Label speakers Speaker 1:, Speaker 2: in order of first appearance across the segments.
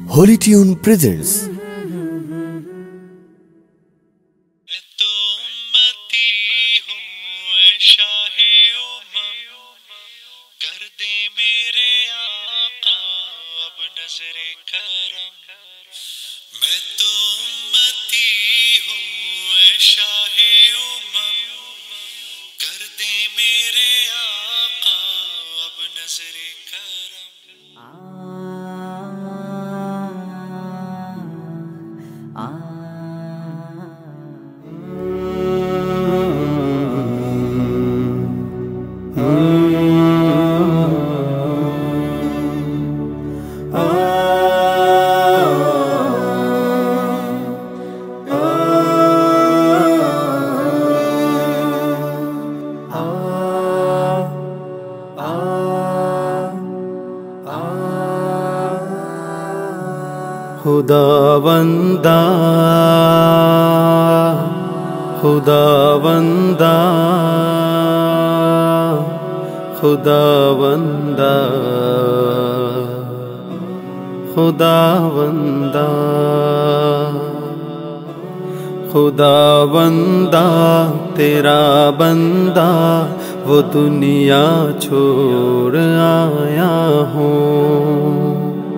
Speaker 1: Holi tune presents
Speaker 2: تو امتی ہوں اے شاہ امم، کر دے میرے آقا اب نظر کرم۔ میں تو امتی ہوں اے شاہ امم، کر دے میرے آقا اب نظر کرم۔
Speaker 3: خداوندا خداوندا خداوندا خداوندا خداوندا تیرا بندہ وہ دنیا چھوڑ آیا ہوں۔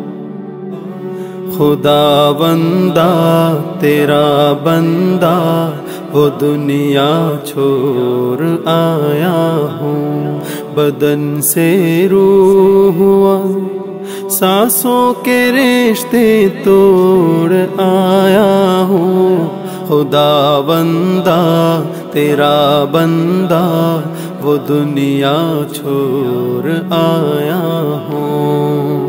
Speaker 3: خداوندا تیرا بندہ وہ دنیا چھوڑ آیا ہوں۔ بدن سے روح ہوا سانسوں کے رشتے توڑ آیا ہوں۔ خداوندا تیرا بندہ وہ دنیا چھوڑ آیا ہوں۔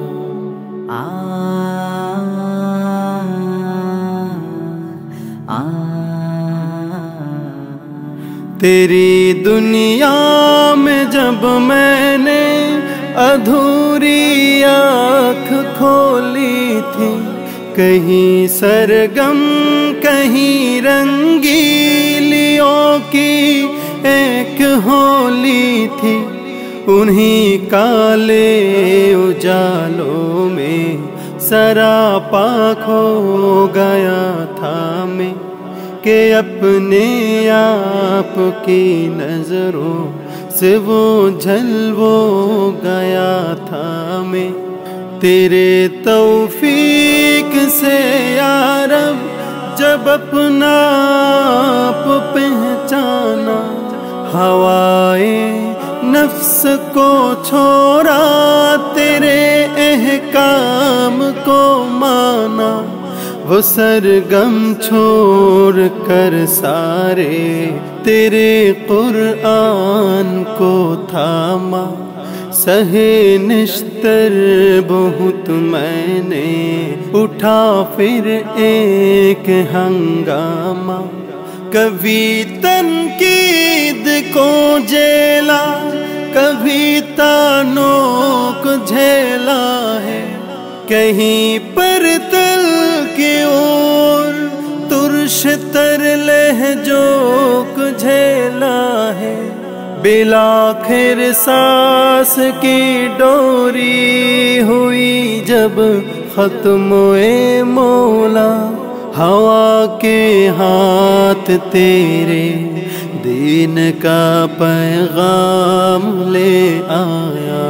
Speaker 3: تیری دنیا میں جب میں نے ادھوری آنکھ کھولی تھی، کہیں سرگم کہیں رنگیلیوں کی ایک ہولی تھی۔ انہی کالے اجالوں میں سراپا کھو گیا تھا میں، کہ اپنے آپ کی نظروں سے وہ جھلو گیا تھا میں۔ تیرے توفیق سے یا رب جب اپنا آپ پہچانا، ہوائے نفس کو چھوڑا تیرے احکام کو مانا، وہ سرگم چھوڑ کر سارے تیرے قرآن کو تھاما۔ سہے نشتر بہت میں نے اٹھا پھر ایک ہنگامہ، کبھی تنقید کو جیلا کبھی تانوں کو جھیلا ہے، کہیں پر تل کی اور ترش تر لہجوں کو جھیلا ہے۔ بالآخر سانس کی ڈوری ہوئی جب ختم اے مولا، ہوا کے ہاتھ تیرے دین کا پیغام لے آیا۔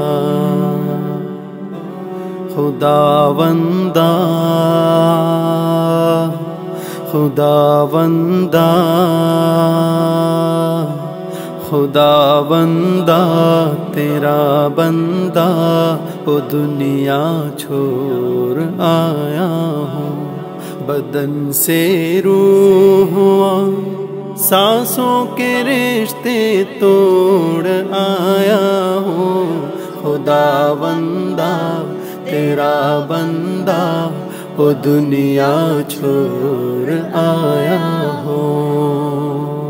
Speaker 3: خداوندا خداوندا خداوندا تیرا بندہ وہ دنیا چھوڑ آیا ہوں۔ بدن سے روح ہوا سانسوں کے رشتے توڑ آیا ہوں۔ خداوندا تیرا بندہ وہ دنیا چھوڑ آیا ہوں۔